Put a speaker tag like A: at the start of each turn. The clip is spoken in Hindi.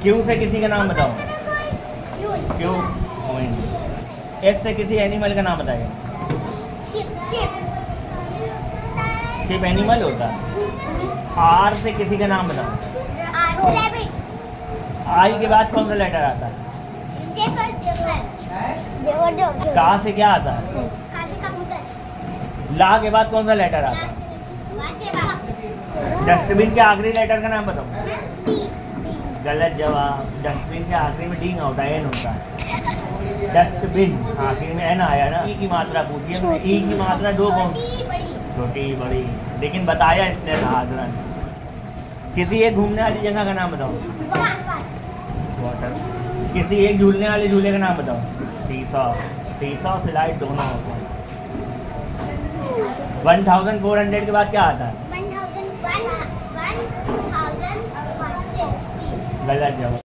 A: क्यू से किसी का नाम बताओ। क्यू एस से किसी एनिमल का नाम बताइए। शिप एनिमल होता है। आर से किसी का नाम बताओ। आई के बाद कौन सा लेटर आता है? का से क्या आता है? ला के बाद कौन सा लेटर आता है? डस्टबिन के आखिरी लेटर का नाम बताओ। गलत जवाब। डस्टबिन के आखिरी में डी ना होता है, एन होता है। डस्टबिन आखिर में एन आया ना। ई की मात्रा पूछिए। ई की मात्रा दो कौन? छोटी बड़ी। लेकिन बताया इसने हाजरा ने। किसी एक घूमने वाली जगह का नाम बताओ। वाटर। किसी एक झूलने वाले झूले का नाम बताओ। सीसा। सीसा और स्लाइड दोनों होते हैं। 1400 के बाद क्या आता है? गलत जवाब।